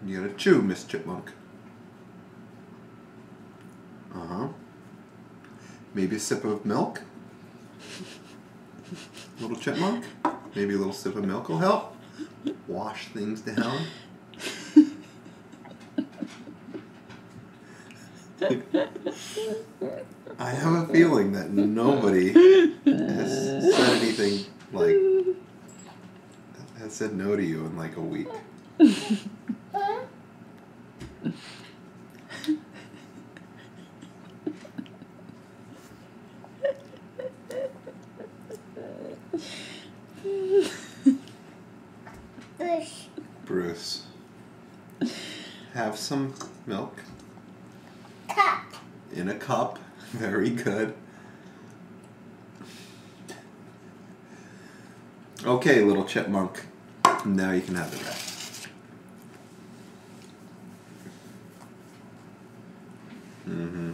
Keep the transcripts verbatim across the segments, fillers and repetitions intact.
You gotta chew, Miss Chipmunk. Uh-huh. Maybe a sip of milk? Little chipmunk? Maybe a little sip of milk will help wash things down. I have a feeling that nobody has said anything like, has said no to you in like a week. Bruce. Bruce. Have some milk. Cup. In a cup. Very good. Okay, little chipmunk. Now you can have the rest. Mm-hmm.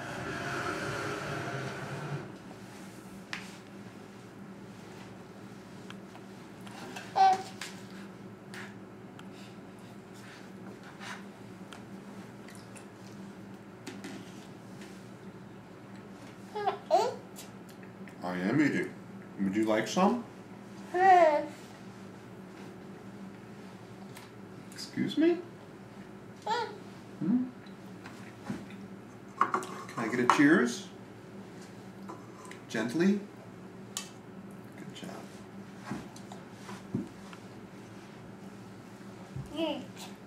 I am eating. Would you like some? Excuse me? Hmm? Can I get a cheers? Gently? Good job. Yes.